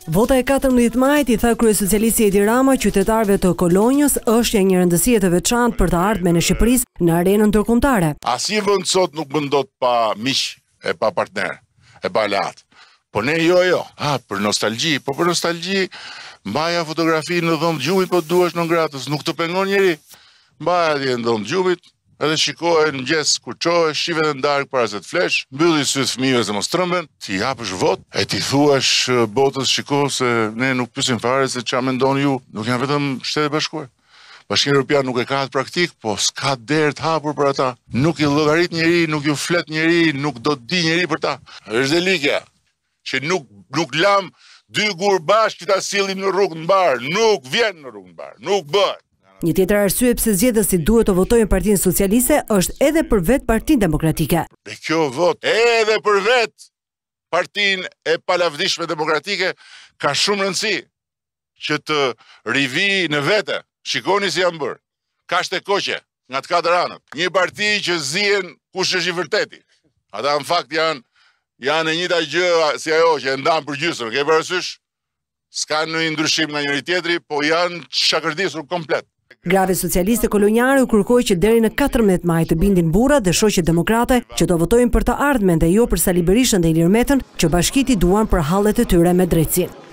Vota e 14 majit, i tha kryesocialisti Edi Rama qytetarëve të Kolonjës, është një rëndësie të veçantë për të ardhmen e Shqipërisë në arenën ndërkombëtare. Asnjë vend sot nuk bën dot pa miq e pa partner, e pa aleat. Po ne jo. Për nostalgji, për nostalgji mbaja fotografi në dhomë gjumit, po duhesh në ngratës, nuk të pengon njeri. Mbaja atje në dhomë gjumit, edhe shikohet në mëngjes kur çohesh, shive të ndarkë para se të flesh, mbylli syt fëmijëve se mos trëmben, ti japësh vot, e ti thuash botës shiko se ne nuk pyesim fare se ç'a mendon ju, nuk janë vetëm Shtetet e Bashkuara. Bashkimi Evropian nuk e ka atë praktik, po s'ka derë të hapur për ata. Nuk i llogarit njeri, nuk ju flet njeri, nuk do të di njeri për ta. Është delikja që nuk lam dy gur bashkë që ta sillim në rrugë në bar, nuk vjen në rrugë në bar, nuk bëhet. Një tjetër arsye pse zgjedhësit duhet të votojnë Partinë Socialiste është edhe për vetë Partinë Demokratike. Dhe kjo vot edhe për vetë Partinë e palavdishme demokratike ka shumë rëndësi që të rivi në vete. Shikoni si janë bërë. Kashte koqe nga të katër anët. Një parti që zihen kush është i vërteti. Ata në fakt janë e njëjta gjë si ajo që e ndan për gjysmë, ke parasysh? S'ka ndonjë ndryshim nga njëri tjetri, po janë shakërdisur komplet. Grave socialiste kolonjare u kërkoi që deri në 14 maj të bindin burrat dhe shoqet demokrate që do votojnë për të ardhmen dhe jo për Sali Berishën dhe Ilir Metën, që bashkiti duan për hallet e tyre me drejtësinë.